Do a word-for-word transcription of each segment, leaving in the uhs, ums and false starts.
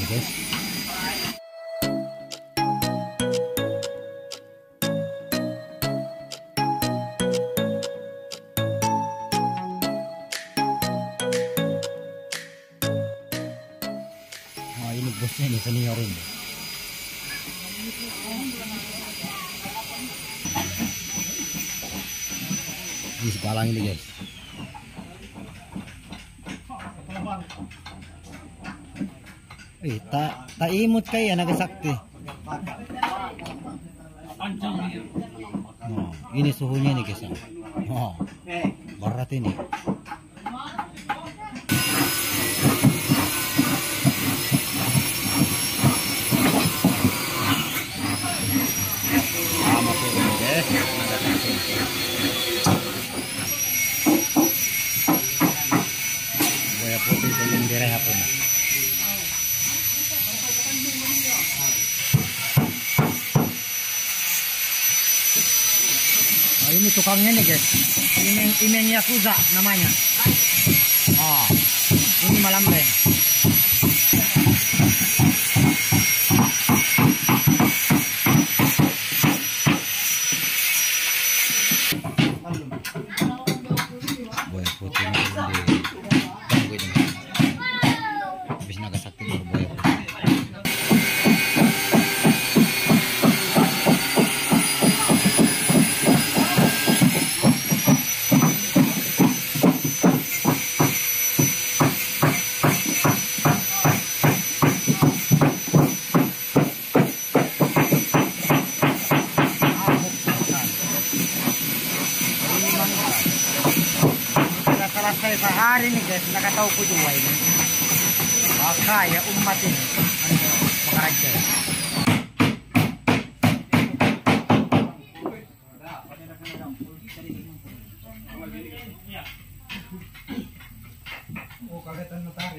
ini guys. Nah ini bosnya nih, senior ini. Ini sepalang ini guys. Eh, tak tak imut kayak anak sakti. Oh, ini suhunya nih guys. Oh, berat ini. Sama turun guys. Buaya putih belum direhab ini. Nah, ini tukangnya nih guys. Ini ini Yakuza namanya. Oh, ini malam reng. Buaya putih ini di tunggu ini. Habis naga sakti baru buaya putih. Selesai sehari nih guys, nggak tahu ku juga ini. Maka ya umat ini bekerja. Oh kagetan matahari.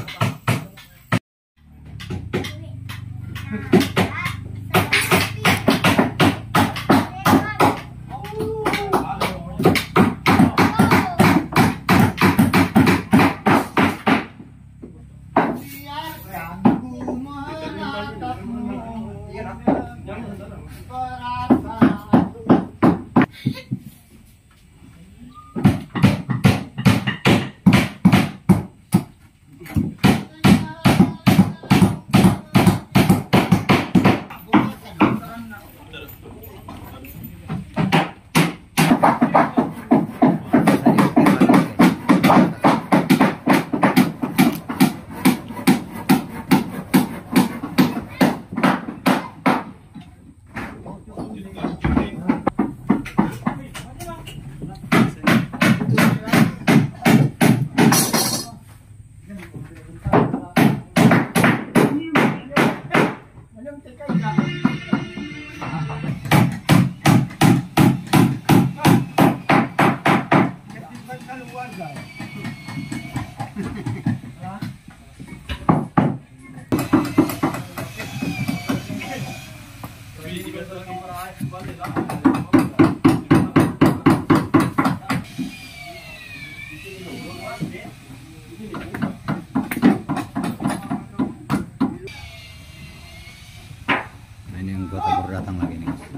Nah ini anggota baru datang lagi nih guys.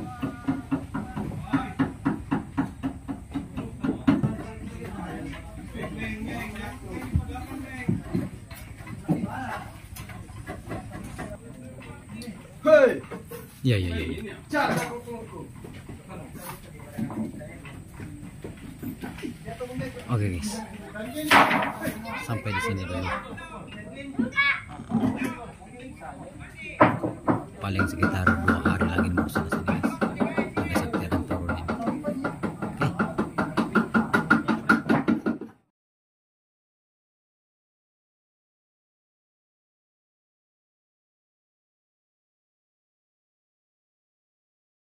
Iya iya iya. Oke guys, sampai di sini dulu. Paling sekitar dua hari lagi mau selesai.